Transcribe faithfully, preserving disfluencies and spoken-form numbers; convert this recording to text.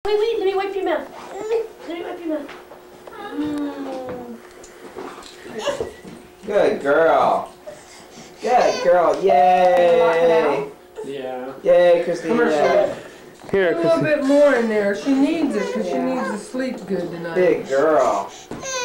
Wait, wait, let me wipe your mouth. Let me wipe your mouth. Mm. Good girl. Good girl. Yay. Yeah. Yay, Christina. Here, A little bit more in there. She needs it because she needs to sleep good tonight. Big girl.